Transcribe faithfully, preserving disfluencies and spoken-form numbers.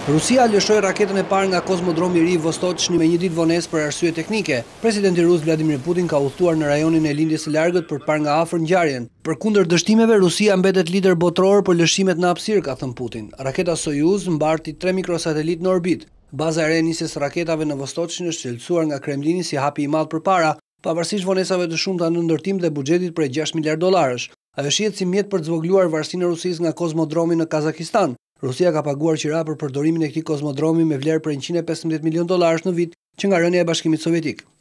Rusia lëshoi raketën e parë nga kozmodromi i ri Vostochni me një ditë vonesë për arsye teknike. Presidenti rus Vladimir Putin ka udhëtuar në rajonin e lindjes së largët për të parë nga afër ngjarjen. Përkundër dështimeve, Rusia mbetet lider botror për lëshimet në hapësirë, ka thënë Putin. Raketa Soyuz mbarti tre mikrosatelit në orbit. Baza e re e nisjes së raketave në Vostochni është cilësuar nga Kremlini si hapi i madh përpara, pavarësisht vonesave të shumta në ndërtim dhe buxhetit prej gjashtë mijë dollarësh. Ajo shihet si mjet për të zvogëluar varësinë e Rusisë nga kozmodromi në Kazakistan. Rusia ka paguar qira për përdorimin e këtij kozmodromi me vlerë prej njëqind e pesëmbëdhjetë milion dollarësh në vit që nga rënia e Bashkimit Sovjetik.